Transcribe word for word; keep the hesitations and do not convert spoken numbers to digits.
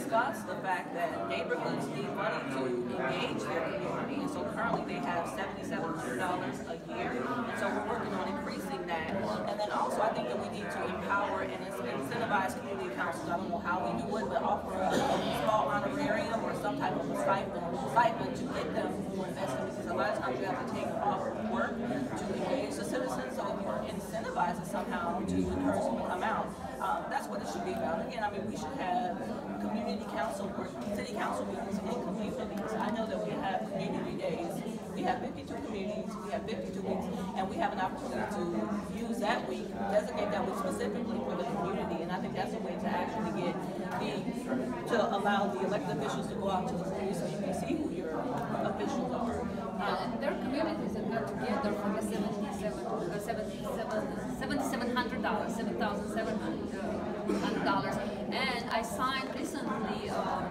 discussed the fact that neighborhoods need money to engage their community, and so currently they have seventy-seven hundred dollars a year, and so we're working on increasing that. And then also I think that we need to empower and incentivize community councils. I don't know how we do it, but offer a small honorarium or some type of stipend, stipend to get them more invested, because a lot of times you have to take off work to engage the citizens, so if you're incentivized somehow to encourage them to come out. Um, that's what it should be about. Again, I mean, we should have community council or city council meetings in communities. I know that we have community days. We have fifty-two communities, we have fifty-two weeks, and we have an opportunity to use that week, designate that week specifically for the community, and I think that's a way to actually get the, to allow the elected officials to go out to the community so you can see who your officials are. Yeah, and their communities that got together for the seventy-seven hundred dollars, seven thousand seven hundred dollars. And I signed recently um,